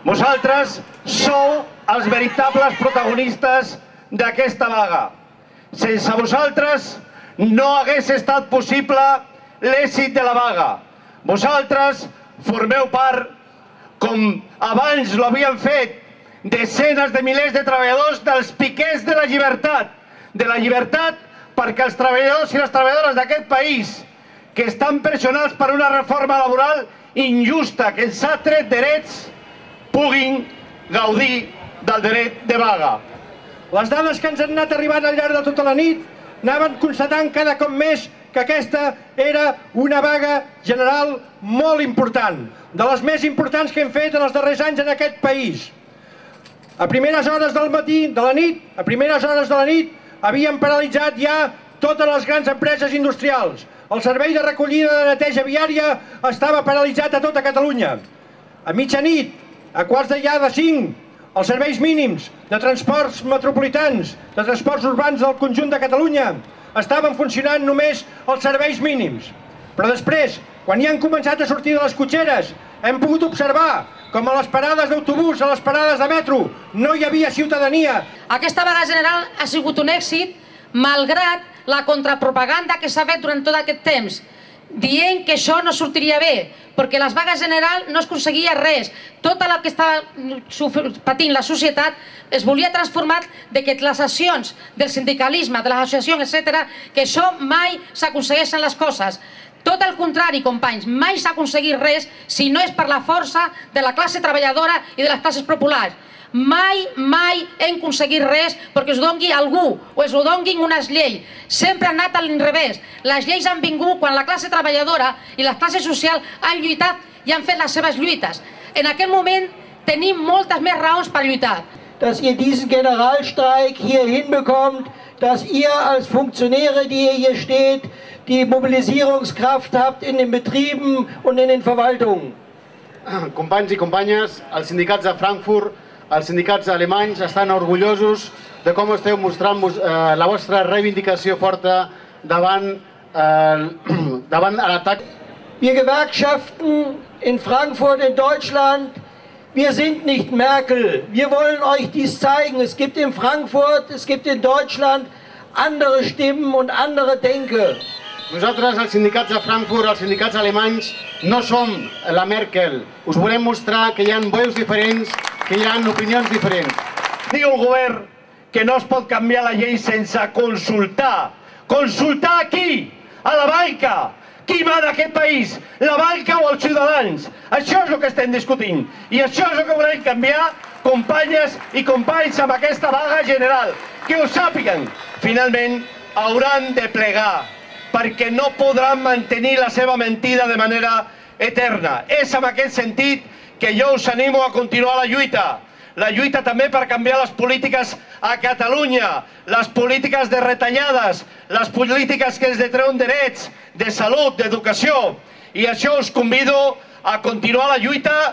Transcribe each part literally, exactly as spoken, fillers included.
Vosaltres sou els veritables protagonistes d'aquesta vaga. Sense vosaltres no hagués estat possible l'èxit de la vaga. Vosaltres formeu part, com abans ho havien fet desenes de milers de treballadors, dels piquets de la llibertat. De la llibertat perquè els treballadors i les treballadores d'aquest país, que estan pressionats per una reforma laboral injusta que ens ha tret drets, puguin gaudir del dret de vaga. Les dades que ens han anat arribant al llarg de tota la nit anaven constatant cada cop més que aquesta era una vaga general molt important, de les més importants que hem fet en els darrers anys en aquest país. A primeres hores del matí, de la nit, a primeres hores de la nit, havien paralitzat ja totes les grans empreses industrials. El servei de recollida de neteja viària estava paralitzat a tota Catalunya. A mitjanit, a quarts de ja de cinc, els serveis mínims de transports metropolitans, de transports urbans del conjunt de Catalunya, estaven funcionant només els serveis mínims. Però després, quan ja han començat a sortir de les cotxeres, hem pogut observar com a les parades d'autobús, a les parades de metro, no hi havia ciutadania. Aquesta vaga general ha sigut un èxit, malgrat la contrapropaganda que s'ha fet durant tot aquest temps, dient que això no sortiria bé, perquè les vagues generals no es aconseguia res. Tot el que estava patint la societat es volia transformar de que les accions del sindicalisme, de les associacions, etcètera, que això mai s'aconsegueixen les coses. Tot el contrari, companys, mai s'ha aconseguit res si no és per la força de la classe treballadora i de les classes populars. Mai, mai hem aconseguit res perquè es dongui algú o es donguin unes lleis. Sempre ha anat a l'inrevés. Les lleis han vingut quan la classe treballadora i la classe social han lluitat i han fet les seves lluites. En aquest moment tenim moltes més raons per lluitar. Dass ihr diesen Generalstreik hier hinbekommt, dass ihr als Funktionäre, die ihr hier steht, die Mobilisierungskraft habt in den Betrieben und in den Verwaltungen. Companys i companyes, els sindicats de Frankfurt, els sindicats alemanys estan orgullosos de com esteu mostrant eh, la vostra reivindicació forta davant, eh, davant l'atac. Wir Gewerkschaften in Frankfurt, in Deutschland, wir sind nicht Merkel. Wir wollen euch dies zeigen. Es gibt in Frankfurt, es gibt in Deutschland andere Stimmen und andere Denke. Nosaltres, els sindicats de Frankfurt, els sindicats alemanys, no som la Merkel. Us volem mostrar que hi ha veus diferents, que hi ha opinions diferents. Diu el govern que no es pot canviar la llei sense consultar. Consultar a qui? A la banca. Qui mana aquest país? La banca o els ciutadans? Això és el que estem discutint. I això és el que volem canviar, companyes i companys, amb aquesta vaga general. Que ho sàpiguen. Finalment, hauran de plegar, perquè no podran mantenir la seva mentida de manera eterna. És en aquest sentit que jo us animo a continuar la lluita. La lluita també per canviar les polítiques a Catalunya, les polítiques de retallades, les polítiques que ens detreuen drets de salut, d'educació. I això us convido a continuar la lluita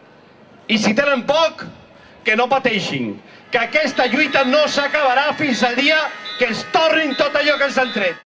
i si tenen poc, que no pateixin, que aquesta lluita no s'acabarà fins al dia que ens tornin tot allò que ens han tret.